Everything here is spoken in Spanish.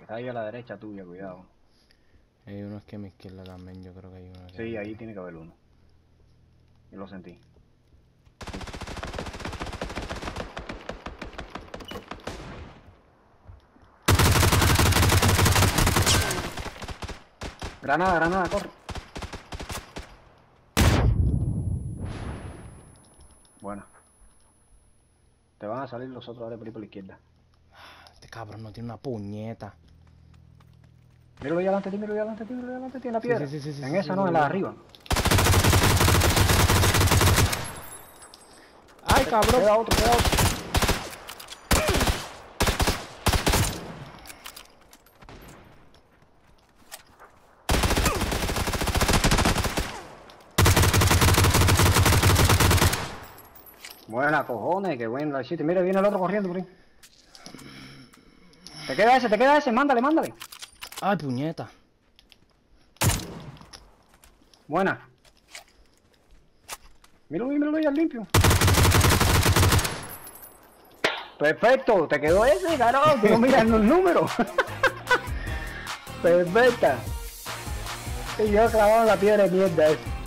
Está ahí a la derecha tuya, cuidado. Hay uno aquí a mi izquierda también, yo creo que hay uno aquí. Sí, ahí tiene que haber uno. Yo lo sentí. Granada, granada, corre. Bueno. Te van a salir los otros ahora por ahí por la izquierda. Este cabrón no tiene una puñeta. Míralo ahí adelante, míralo ahí adelante, míralo ahí adelante, en la piedra. Sí, En esa no, en la de arriba. ¡Ay, cabrón! Queda otro, queda otro. Buena, cojones, qué bueno la hiciste. Mira, viene el otro corriendo por ahí. Te queda ese, mándale, mándale. ¡Ay, puñeta! Buena. Míralo ahí al limpio. Perfecto, te quedó ese, carajo, tú no miras los números. Perfecta. Y yo clavado en la piedra de mierda esa.